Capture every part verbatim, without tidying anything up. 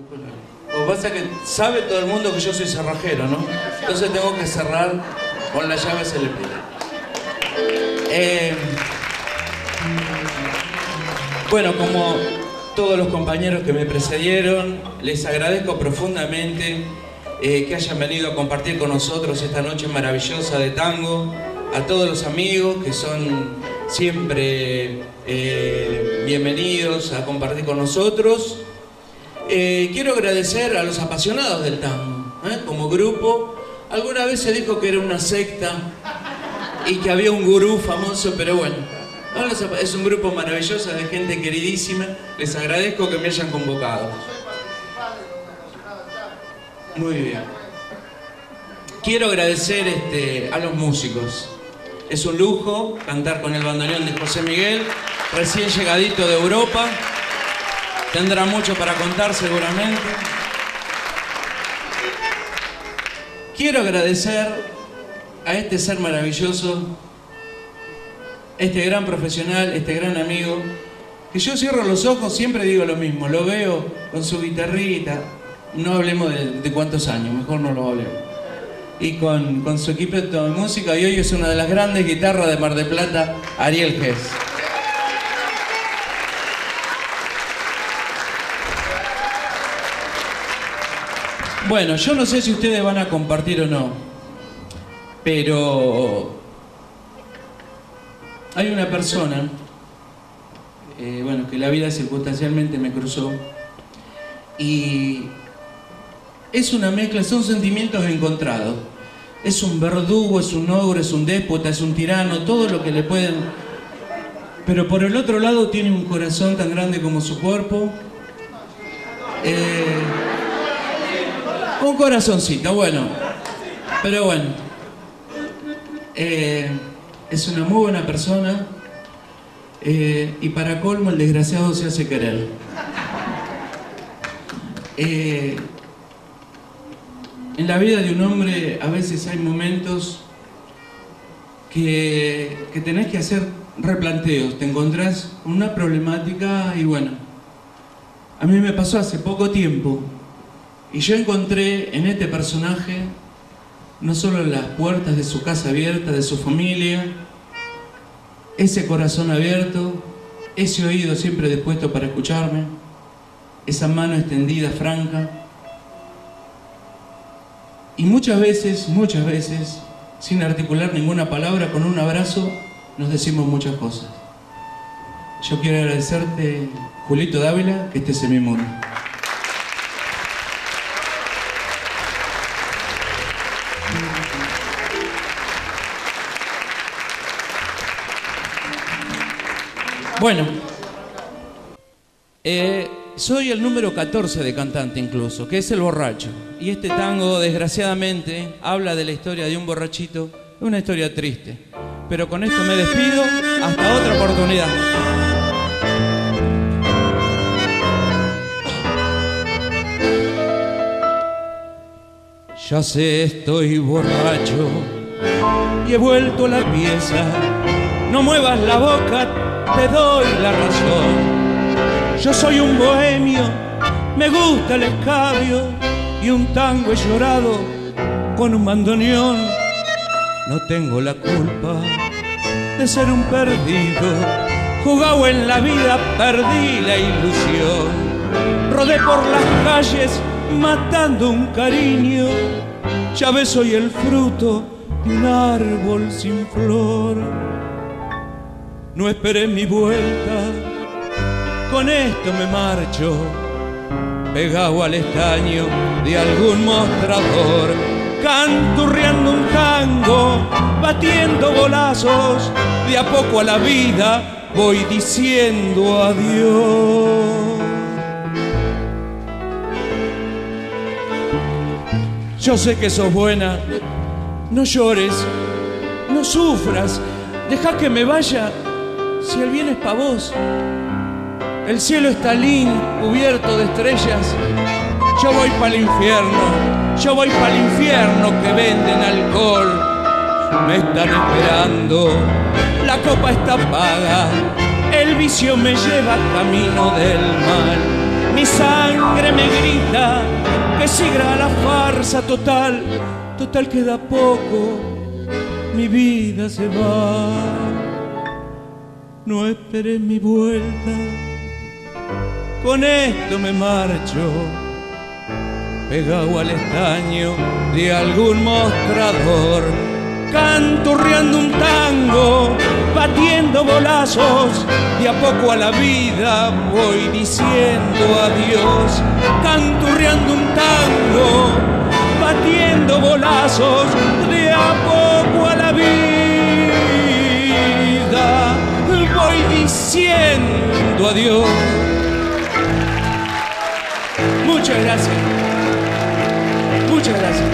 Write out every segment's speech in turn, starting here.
Lo que pasa es que sabe todo el mundo que yo soy cerrajero, ¿no? Entonces tengo que cerrar con la llave celeste. Eh, bueno, como todos los compañeros que me precedieron, les agradezco profundamente eh, que hayan venido a compartir con nosotros esta noche maravillosa de tango. A todos los amigos que son siempre eh, bienvenidos a compartir con nosotros. Eh, quiero agradecer a los apasionados del tango, ¿eh? Como grupo. Alguna vez se dijo que era una secta y que había un gurú famoso, pero bueno, es un grupo maravilloso de gente queridísima. Les agradezco que me hayan convocado. Muy bien. Quiero agradecer este, a los músicos. Es un lujo cantar con el bandoneón de José Miguel, recién llegadito de Europa. Tendrá mucho para contar seguramente. Quiero agradecer a este ser maravilloso, este gran profesional, este gran amigo, que yo cierro los ojos, siempre digo lo mismo, lo veo con su guitarrita, no hablemos de, de cuántos años, mejor no lo hablemos, y con, con su equipo de música, y hoy es una de las grandes guitarras de Mar del Plata, Ariel Gess. Bueno, yo no sé si ustedes van a compartir o no, pero hay una persona, eh, bueno, que la vida circunstancialmente me cruzó, y es una mezcla, son sentimientos encontrados. Es un verdugo, es un ogro, es un déspota, es un tirano, todo lo que le pueden... Pero por el otro lado tiene un corazón tan grande como su cuerpo. Eh... Un corazoncito, bueno, pero bueno, eh, es una muy buena persona eh, y para colmo el desgraciado se hace querer. Eh, en la vida de un hombre a veces hay momentos que, que tenés que hacer replanteos, te encontrás con una problemática y bueno, a mí me pasó hace poco tiempo. Y yo encontré en este personaje no solo las puertas de su casa abierta, de su familia, ese corazón abierto, ese oído siempre dispuesto para escucharme, esa mano extendida, franca. Y muchas veces, muchas veces, sin articular ninguna palabra, con un abrazo, nos decimos muchas cosas. Yo quiero agradecerte, Julito Dávila, que estés en mi mundo. Bueno, eh, soy el número catorce de cantante incluso, que es El Borracho. Y este tango, desgraciadamente, habla de la historia de un borrachito, una historia triste. Pero con esto me despido, hasta otra oportunidad. Ya sé, estoy borracho y he vuelto a la pieza. No muevas la boca, te doy la razón. Yo soy un bohemio, me gusta el escabio y un tango he llorado con un bandoneón. No tengo la culpa de ser un perdido, jugado en la vida, perdí la ilusión. Rodé por las calles matando un cariño, ya ves, soy el fruto de un árbol sin flor. No esperé mi vuelta, con esto me marcho, pegado al estaño de algún mostrador, canturreando un tango, batiendo golazos, de a poco a la vida voy diciendo adiós. Yo sé que sos buena, no llores, no sufras, deja que me vaya. Si el bien es pa' vos, el cielo está lindo, cubierto de estrellas. Yo voy pa'l infierno, yo voy pa'l infierno que venden alcohol. Me están esperando, la copa está paga, el vicio me lleva camino del mal. Mi sangre me grita vida, que siga la farsa total, total queda poco, mi vida se va. No esperes mi vuelta, con esto me marcho, pegado al estaño de algún mostrador, canturreando un tango, batiendo bolazos, de a poco a la vida voy diciendo adiós. Canturreando un tango, batiendo bolazos, de a poco a la vida voy diciendo adiós. Muchas gracias. Muchas gracias.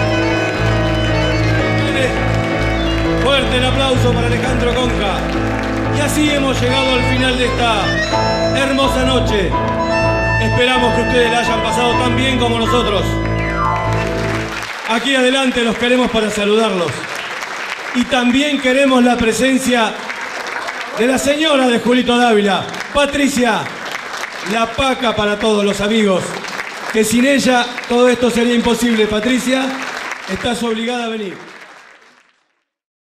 Fuerte el aplauso para Alejandro Conca. Y así hemos llegado al final de esta hermosa noche. Esperamos que ustedes la hayan pasado tan bien como nosotros. Aquí adelante los queremos para saludarlos. Y también queremos la presencia de la señora de Julito Dávila, Patricia, la Paca para todos los amigos, que sin ella todo esto sería imposible. Patricia, estás obligada a venir.